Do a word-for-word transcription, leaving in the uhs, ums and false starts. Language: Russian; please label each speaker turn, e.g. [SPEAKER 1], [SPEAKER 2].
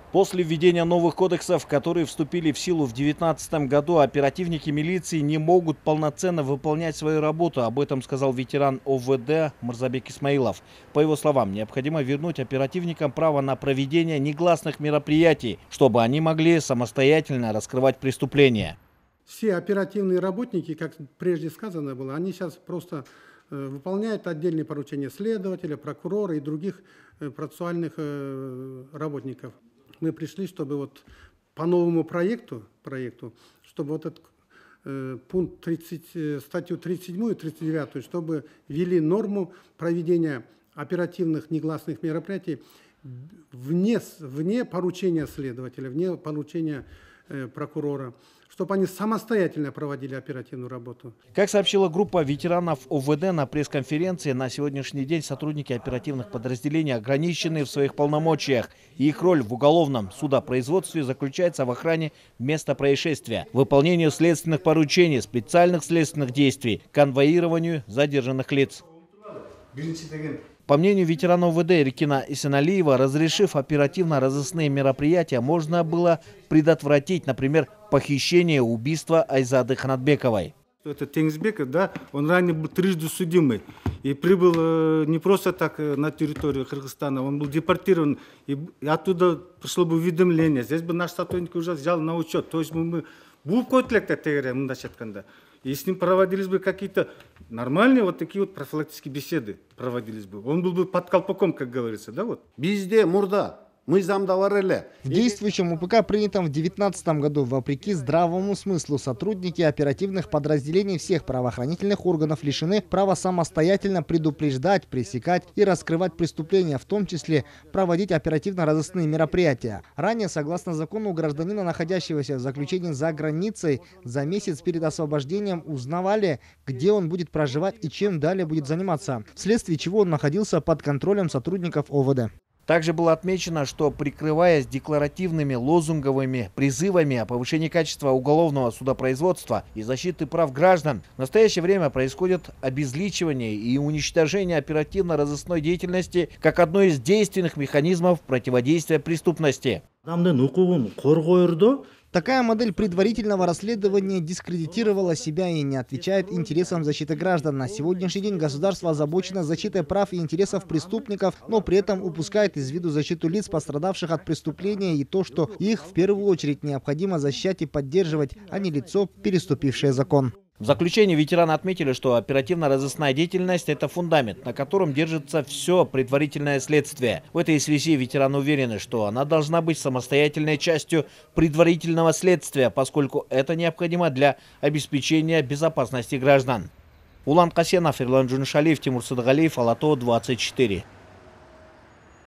[SPEAKER 1] После введения новых кодексов, которые вступили в силу в две тысячи девятнадцатом году, оперативники милиции не могут полноценно выполнять свою работу. Об этом сказал ветеран О В Д Мырзабек Исмаилов. По его словам, необходимо вернуть оперативникам право на проведение негласных мероприятий, чтобы они могли самостоятельно раскрывать преступления.
[SPEAKER 2] Все оперативные работники, как прежде сказано было, они сейчас просто э, выполняют отдельные поручения следователя, прокурора и других э, процессуальных э, работников. Мы пришли, чтобы вот по новому проекту, проекту чтобы вот этот э, пункт тридцать, э, статью тридцать седьмую и тридцать девятую, чтобы ввели норму проведения оперативных негласных мероприятий вне, вне поручения следователя, вне поручения э, прокурора, чтобы они самостоятельно проводили оперативную работу.
[SPEAKER 1] Как сообщила группа ветеранов О В Д на пресс-конференции, на сегодняшний день сотрудники оперативных подразделений ограничены в своих полномочиях. И их роль в уголовном судопроизводстве заключается в охране места происшествия, выполнению следственных поручений, специальных следственных действий, конвоированию задержанных лиц. По мнению ветерана О В Д Эркина Исеналиева, разрешив оперативно-розыскные мероприятия, можно было предотвратить, например, похищение, убийство Айзады Ханатбековой.
[SPEAKER 3] Это Теңізбеков, да, он ранее был трижды судимый и прибыл э, не просто так э, на территорию Кыргызстана, он был депортирован, и, и оттуда пришло бы уведомление. Здесь бы наш сотрудник уже взял на учет, то есть мы, мы и с ним проводились бы какие-то нормальные вот такие вот профилактические беседы проводились бы. Он был бы под колпаком, как говорится, да вот.
[SPEAKER 4] Везде мурда. Мы замдаварили.
[SPEAKER 5] В действующем У П К, принятом в две тысячи девятнадцатом году, вопреки здравому смыслу, сотрудники оперативных подразделений всех правоохранительных органов лишены права самостоятельно предупреждать, пресекать и раскрывать преступления, в том числе проводить оперативно-розыскные мероприятия. Ранее, согласно закону, у гражданина, находящегося в заключении за границей, за месяц перед освобождением узнавали, где он будет проживать и чем далее будет заниматься, вследствие чего он находился под контролем сотрудников О В Д.
[SPEAKER 1] Также было отмечено, что, прикрываясь декларативными лозунговыми призывами о повышении качества уголовного судопроизводства и защиты прав граждан, в настоящее время происходит обезличивание и уничтожение оперативно-розыскной деятельности как одной из действенных механизмов противодействия преступности.
[SPEAKER 5] Такая модель предварительного расследования дискредитировала себя и не отвечает интересам защиты граждан. На сегодняшний день государство озабочено защитой прав и интересов преступников, но при этом упускает из виду защиту лиц, пострадавших от преступления, и то, что их в первую очередь необходимо защищать и поддерживать, а не лицо, переступившее закон.
[SPEAKER 1] В заключении ветераны отметили, что оперативно-розыскная деятельность – это фундамент, на котором держится все предварительное следствие. В этой связи ветераны уверены, что она должна быть самостоятельной частью предварительного следствия, поскольку это необходимо для обеспечения безопасности граждан. Улан Касенов, Ирлан Джуншалиев, Тимур Садгалиев, Алато, двадцать четыре.